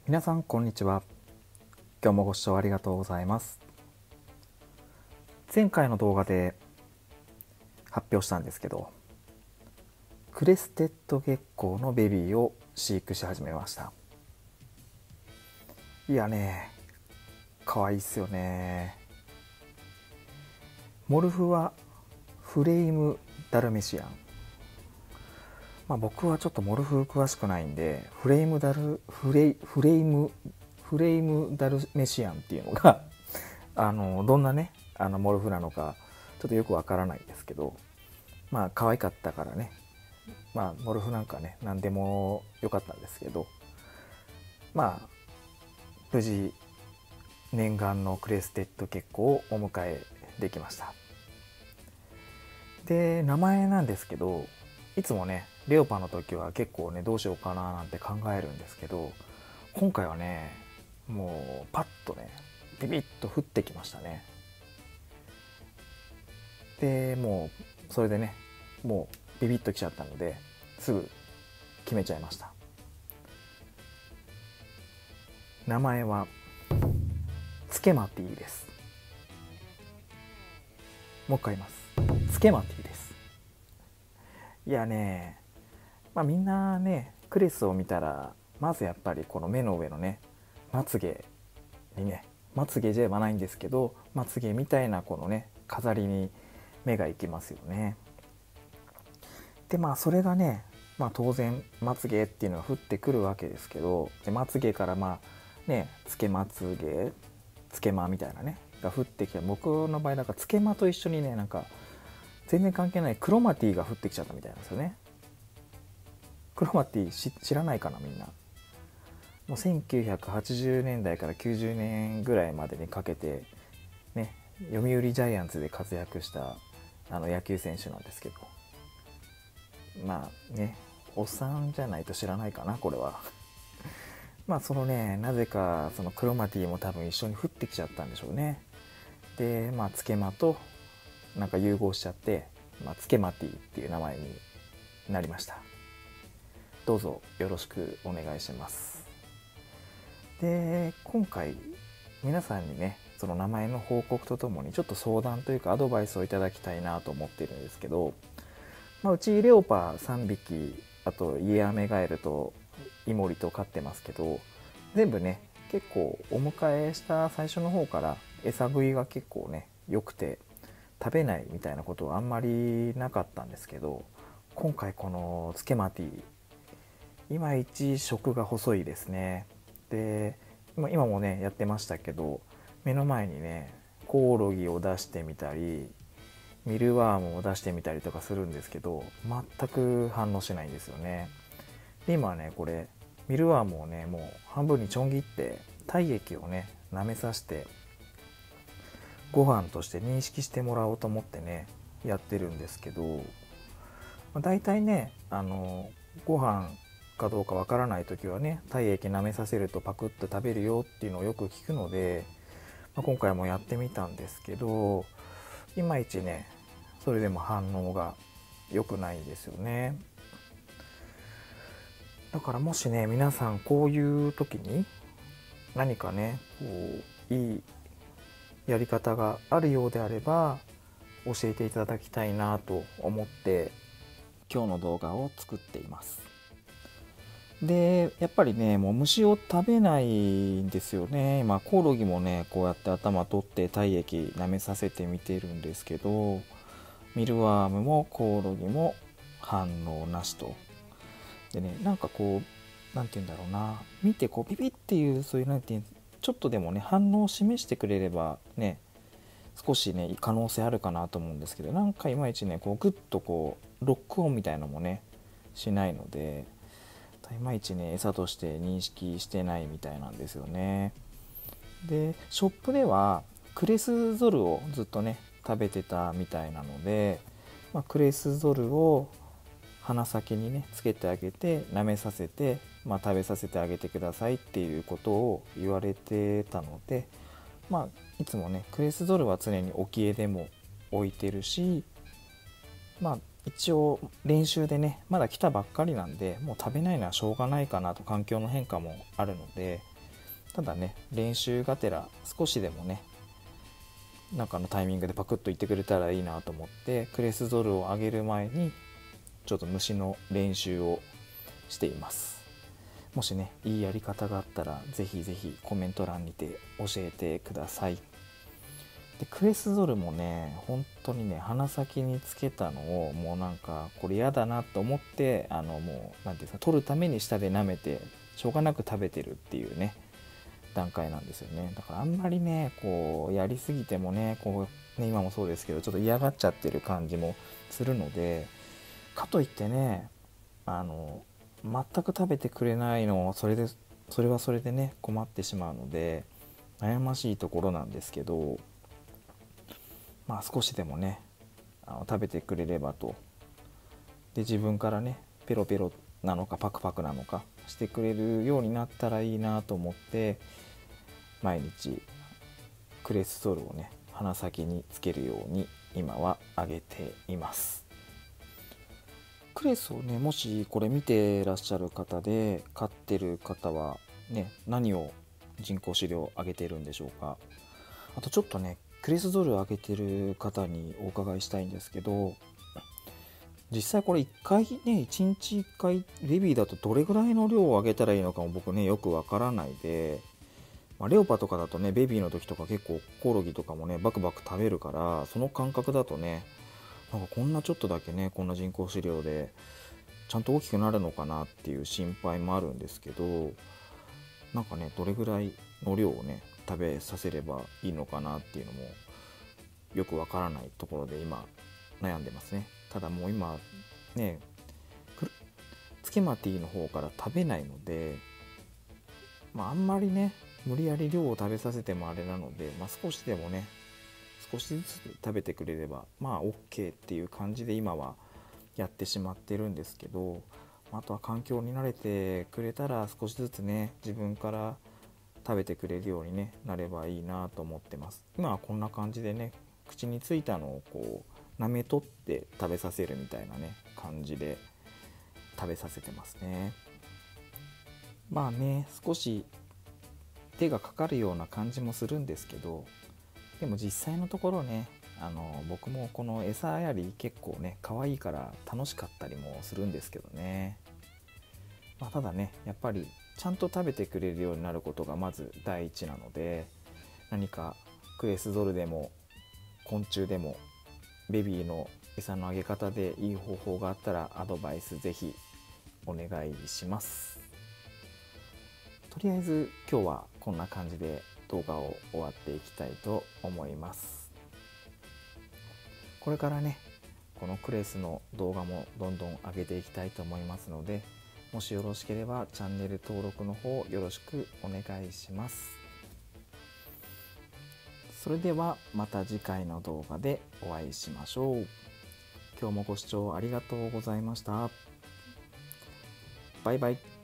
皆さんこんにちは。今日もご視聴ありがとうございます。前回の動画で発表したんですけど、クレステッド月光のベビーを飼育し始めました。いやね、可愛いっすよね。モルフはフレイムダルメシアン。僕はちょっとモルフ詳しくないんで、フレイムダルメシアンっていうのがどんなねモルフなのかちょっとよくわからないんですけど、可愛かったからね、モルフなんかね何でもよかったんですけど、無事念願のクレステッド月光をお迎えできました。で、名前なんですけど、いつもねレオパの時は結構ねどうしようかななんて考えるんですけど、今回はねもうパッとねビビッと降ってきましたね。でもうそれでねもうビビッときちゃったのですぐ決めちゃいました。名前はつけまティです。もう一回言います。つけまティです。いやね、みんなねクレスを見たらまずやっぱりこの目の上のねまつげにね、まつげじゃないんですけどまつげみたいなこのね飾りに目がいきますよね。でそれがね、当然まつげっていうのが降ってくるわけですけど、でまつげからねつけまつげつけまみたいなねが降ってきて、僕の場合なんかつけまと一緒にねなんか全然関係ないクロマティが降ってきちゃったみたいなんですよね。クロマティ知らないかなみんな。もう1980年代から90年ぐらいまでにかけてね読売ジャイアンツで活躍した野球選手なんですけど、おっさんじゃないと知らないかなこれは。そのねなぜかそのクロマティも多分一緒に降ってきちゃったんでしょうね。でつけまとなんか融合しちゃって、つけまティっていう名前になりました。どうぞよろしくお願いします。で今回皆さんにねその名前の報告とともにちょっと相談というかアドバイスをいただきたいなと思っているんですけど、うちレオパ3匹、あとイエアメガエルとイモリと飼ってますけど、全部ね結構お迎えした最初の方から餌食いが結構ね良くて食べないみたいなことはあんまりなかったんですけど、今回このつけまティいまいち食が細いですね。で今もねやってましたけど、目の前にねコオロギを出してみたりミルワームを出してみたりとかするんですけど、全く反応しないんですよね。で今はねこれミルワームをねもう半分にちょん切って体液をね舐めさせてご飯として認識してもらおうと思ってねやってるんですけど、だいたいねご飯かどうかわからない時はね体液舐めさせるとパクッと食べるよっていうのをよく聞くので、今回もやってみたんですけど、いまいちねそれでも反応が良くないんですよね。だからもしね皆さんこういう時に何かねこういいやり方があるようであれば教えていただきたいなと思って今日の動画を作っています。でやっぱりねもう虫を食べないんですよね。今コオロギもねこうやって頭取って体液舐めさせてみてるんですけど、ミルワームもコオロギも反応なしと。でねなんかこうなんて言うんだろうな、見てこうピピっていうそういうなんてちょっとでもね反応を示してくれればね少しね可能性あるかなと思うんですけど、なんかいまいちねこうグッとこうロックオンみたいなのもねしないので、いまいちね餌として認識してないみたいなんですよね。でショップではクレスゾルをずっとね食べてたみたいなので、クレスゾルを鼻先にねつけてあげて舐めさせて、食べさせてあげてくださいっていうことを言われてたので、いつもねクレスゾルは常に置き絵でも置いてるし、一応練習でねまだ来たばっかりなんでもう食べないのはしょうがないかなと、環境の変化もあるのでただね練習がてら少しでもねなんかのタイミングでパクッと言ってくれたらいいなと思ってクレスドルを上げる前にちょっと虫の練習をしています。もしねいいやり方があったらぜひぜひコメント欄にて教えてください。でクレスドルもね本当にね鼻先につけたのをもうなんかこれ嫌だなと思ってもう何ていうんですか取るために舌で舐めてしょうがなく食べてるっていうね段階なんですよね。だからあんまりねこうやりすぎてもねこうね今もそうですけどちょっと嫌がっちゃってる感じもするので、かといってね全く食べてくれないのをそれはそれでね困ってしまうので悩ましいところなんですけど、まあ少しでもね食べてくれればと。で自分からねペロペロなのかパクパクなのかしてくれるようになったらいいなと思って毎日クレスドルをね鼻先につけるように今はあげています。クレスをねもしこれ見てらっしゃる方で飼ってる方はね何を人工飼料あげてるんでしょうか。あとちょっとねクレスドルあげてる方にお伺いしたいんですけど、実際これ1回ね1日1回ベビーだとどれぐらいの量をあげたらいいのかも僕ねよくわからないで、レオパとかだとねベビーの時とか結構コオロギとかもねバクバク食べるからその感覚だとねなんかこんなちょっとだけねこんな人工飼料でちゃんと大きくなるのかなっていう心配もあるんですけど、なんかねどれぐらいの量をね食べさせればいいのかなっていうのもよくわからないところで今悩んでますね。ただもう今ねつけまティの方から食べないので、あんまりね無理やり量を食べさせてもあれなので、少しでもね少しずつ食べてくれればOK っていう感じで今はやってしまってるんですけど、あとは環境に慣れてくれたら少しずつね自分から食べてくれるように、なればいいなと思ってます。今はこんな感じでね口についたのをこう舐め取って食べさせるみたいなね感じで食べさせてますね。少し手がかかるような感じもするんですけど、でも実際のところね僕もこの餌やり結構ね可愛いから楽しかったりもするんですけどね、ただねやっぱりちゃんと食べてくれるようになることがまず第一なので、何かクレスドルでも昆虫でもベビーの餌のあげ方でいい方法があったらアドバイスぜひお願いします。とりあえず今日はこんな感じで動画を終わっていきたいと思います。これからねこのクレスの動画もどんどん上げていきたいと思いますので、もしよろしければチャンネル登録の方よろしくお願いします。それではまた次回の動画でお会いしましょう。今日もご視聴ありがとうございました。バイバイ。